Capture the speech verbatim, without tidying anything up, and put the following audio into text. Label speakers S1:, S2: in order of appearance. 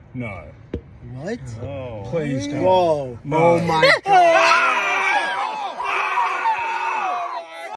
S1: No.
S2: What?
S1: Oh. Please don't.
S2: Whoa.
S1: No.
S2: Oh my god.